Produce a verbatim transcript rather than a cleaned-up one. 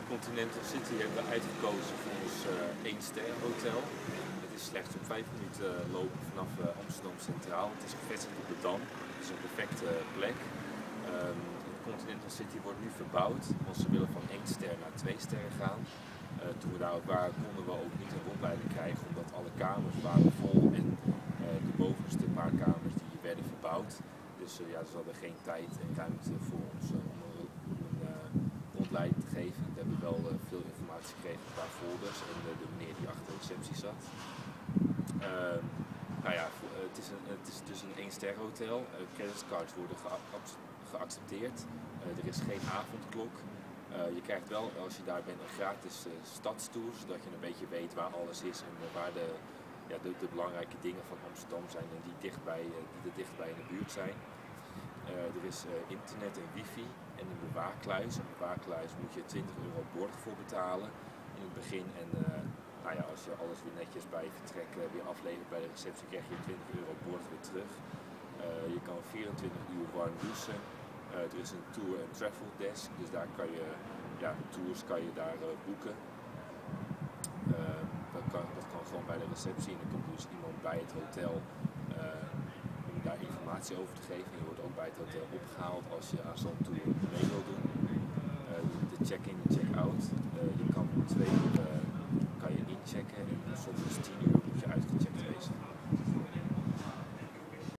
Continental City hebben we uitgekozen voor ons uh, één ster hotel. Het is slechts op vijf minuten lopen vanaf uh, Amsterdam Centraal. Het is gevestigd op de Dam. Het is een perfecte plek. Um, Continental City wordt nu verbouwd, want ze willen van één ster naar twee sterren gaan. Uh, toen we daar ook waren, konden we ook niet een rondleiding krijgen, omdat alle kamers waren vol en uh, de bovenste paar kamers die werden verbouwd. Dus uh, ja, ze hadden geen tijd en ruimte voor ons uh, om een, een uh, rondleiding te geven. We hebben wel uh, veel informatie gekregen, een paar folders en uh, de meneer die achter de receptie zat. Uh, nou ja, voor, uh, het, is een, het is dus een één ster hotel. Uh, creditcards worden geaccepteerd. Uh, er is geen avondklok. Uh, je krijgt wel, als je daar bent, een gratis uh, stadstour, zodat je een beetje weet waar alles is en uh, waar de, ja, de, de belangrijke dingen van Amsterdam zijn en die, dichtbij, uh, die er dichtbij in de buurt zijn. Uh, er is uh, internet en wifi en een bewaarkluis. Een bewaarkluis moet je twintig euro borg voor betalen in het begin. En uh, nou ja, als je alles weer netjes bij vertrek uh, weer aflevert bij de receptie, krijg je twintig euro borg weer terug. Uh, je kan vierentwintig uur warm douchen. Uh, er is een tour en travel desk, dus daar kan je, ja, tours kan je daar uh, boeken. Uh, dat, kan, dat kan gewoon bij de receptie en er komt dus iemand bij het hotel uh, om daar informatie over te geven. Je wordt ook bij het hotel opgehaald als je aan zo'n tour mee wil doen. Uh, de check-in en check-out. Uh, je kan om twee uur uh, kan je inchecken en soms tien uur